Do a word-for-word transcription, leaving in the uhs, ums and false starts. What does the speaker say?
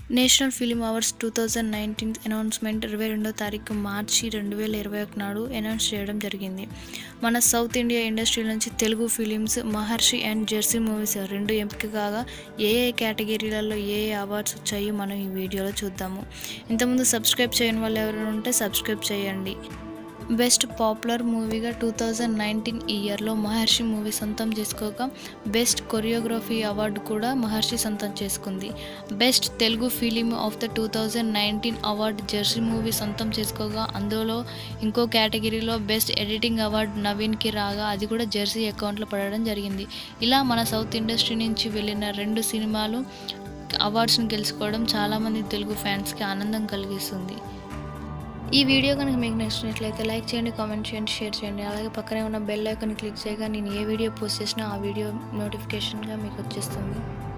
National film awards two thousand nineteen announcement ఇరవై రెండో తారీఖు మార్చి రెండు వేల ఇరవై ఒకటి నాడు అనౌన్స్ చేయడం జరిగింది. మన సౌత్ ఇండియా ఇండస్ట్రీ నుంచి Telugu films Maharshi and Jersey movies రెండు ఎంపిక కాగా ఏ ఏ కేటగిరీలలో ఏ ఏ అవార్డ్స్ వచ్చాయో మనం ఈ వీడియోలో చూద్దాము. ఇంతకుముందు సబ్స్క్రైబ్ చేయని వాళ్ళు ఎవరైనా ఉంటే సబ్స్క్రైబ్ చేయండి. బెస్ట్ పాపులర్ మూవీగా టూ థౌజండ్ నైన్టీన్ ఇయర్లో మహర్షి మూవీ సొంతం చేసుకోగా బెస్ట్ కొరియోగ్రఫీ అవార్డు కూడా మహర్షి సొంతం చేసుకుంది. Best Telugu film of the two thousand nineteen award Jersey movie సొంతం చేసుకోగా అందులో ఇంకో కేటగిరీలో బెస్ట్ ఎడిటింగ్ అవార్డు నవీన్కి రాగా అది కూడా జెర్సీ అకౌంట్లో పడడం జరిగింది. ఇలా మన సౌత్ ఇండస్ట్రీ నుంచి వెళ్ళిన రెండు సినిమాలు అవార్డ్స్ని గెలుచుకోవడం చాలామంది తెలుగు ఫ్యాన్స్కి ఆనందం కలిగిస్తుంది. ఈ వీడియో కనుక మీకు నచ్చినట్లయితే లైక్ చేయండి, కామెంట్ చేయండి, షేర్ చేయండి. అలాగే పక్కనే ఉన్న బెల్ ఐకాన్ క్లిక్ చేయగా నేను ఏ వీడియో పోస్ట్ చేసినా ఆ వీడియో నోటిఫికేషన్గా మీకు వచ్చేస్తుంది.